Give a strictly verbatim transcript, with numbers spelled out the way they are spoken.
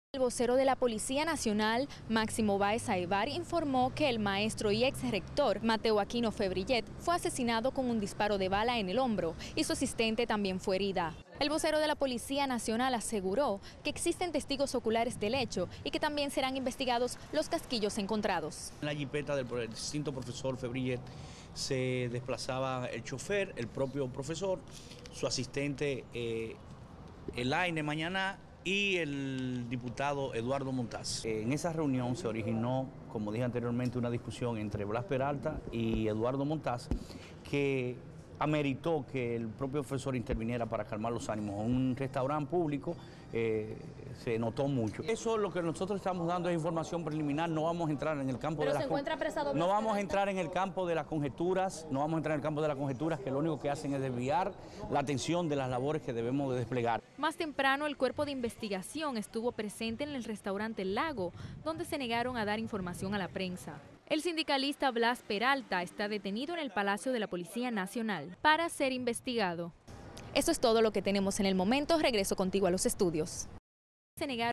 El vocero de la Policía Nacional, Máximo Báez Aybar, informó que el maestro y ex rector Mateo Aquino Febrillet fue asesinado con un disparo de bala en el hombro y su asistente también fue herida. El vocero de la Policía Nacional aseguró que existen testigos oculares del hecho y que también serán investigados los casquillos encontrados. En la jipeta del distinto profesor Febrillet se desplazaba el chofer, el propio profesor, su asistente eh, Elaine Mañana y el diputado Eduardo Montaz. En esa reunión se originó, como dije anteriormente, una discusión entre Blas Peralta y Eduardo Montaz que ameritó que el propio profesor interviniera para calmar los ánimos. En un restaurante público eh, se notó mucho. Eso es lo que nosotros estamos dando, es información preliminar, no vamos a entrar en el campo Pero de se las encuentra apresado no Blas vamos a Peralta. entrar en el campo de las conjeturas, no vamos a entrar en el campo de las conjeturas que lo único que hacen es desviar la atención de las labores que debemos de desplegar. Más temprano, el cuerpo de investigación estuvo presente en el restaurante El Lago, donde se negaron a dar información a la prensa. El sindicalista Blas Peralta está detenido en el Palacio de la Policía Nacional para ser investigado. Eso es todo lo que tenemos en el momento. Regreso contigo a los estudios. Se negaron